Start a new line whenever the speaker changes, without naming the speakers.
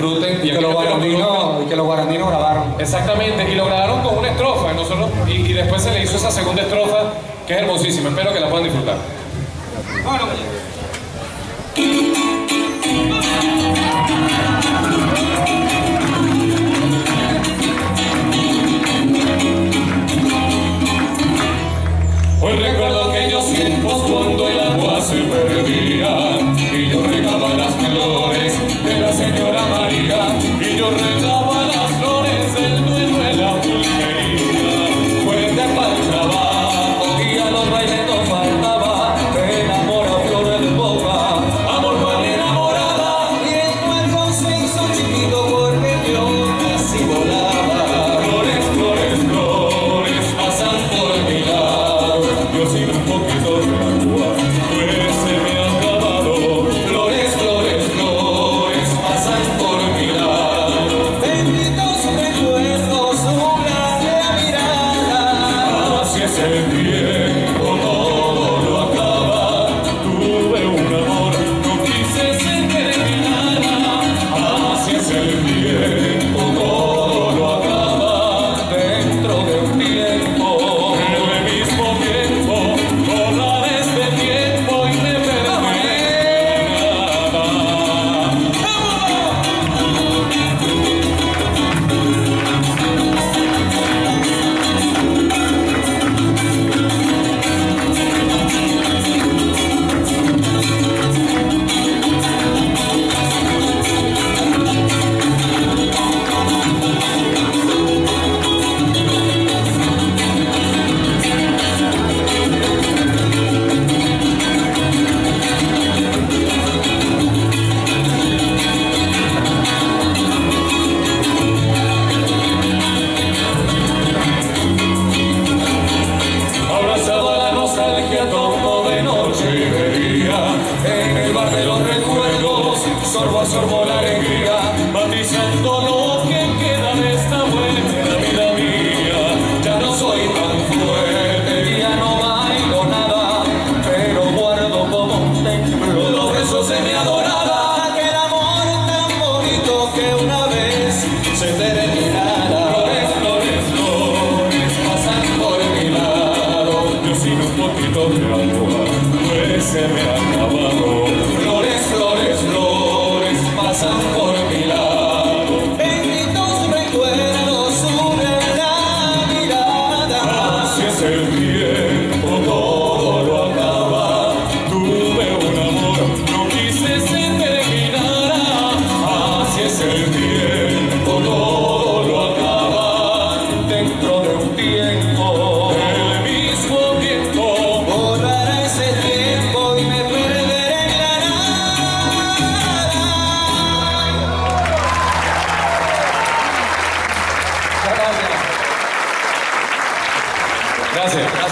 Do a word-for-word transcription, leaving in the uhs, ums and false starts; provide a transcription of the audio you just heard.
disfruten.
Y que los guarandinos, y que los guarandinos grabaron.
Exactamente, y lo grabaron con una estrofa, nosotros, y, y después se le hizo esa segunda estrofa, que es hermosísima. Espero que la puedan disfrutar. Bueno. Hoy recuerdo aquellos tiempos cuando el agua se perdía y yo regaba las flores de la señora María, y yo regaba las flores del dueño de la pulpería. Fuerte para el trabajo y a los bailes no faltaba, me enamora flores de boca, amor para mi enamorada, y el cuerpo se hizo chiquito porque yo casi volaba. Flores, flores, flores pasan por mi lado, yo sigo un poquito de agua, pues se me ha acabado. Flores, flores, flores pasan por mi lado. Benditos recuerdos nublan la mirada. Así es el tiempo, todo lo acaba. Tuve un amor, no quise ser que terminara. Así es el tiempo, todo lo acaba. Dentro de un tiempo, en el mismo tiempo, volar este tiempo y me perderé. Abrazado a la nostalgia como de noche y de día, en el bar de los recuerdos, sorbo a sorbo la alegría, matizando lo que queda de esta buena vida mía. Ya no soy tan fuerte, ya no bailo nada, pero guardo como un templo los besos de mi adorada. Aquel amor tan bonito que una vez se terminara. Flores, flores, flores pasan por mi lado, yo sigo un poquito de agua, pues se me ha acabado. Flores, flores, flores pasan por mi lado. Benditos recuerdos suben la mirada. Así es el tiempo, todo lo acaba. Tuve un amor, no quise se terminara. Así es el tiempo, todo lo acaba. Dentro de un tiempo, el mismo tiempo, volará ese tiempo y me perderé en la nada. Gracias. Gracias.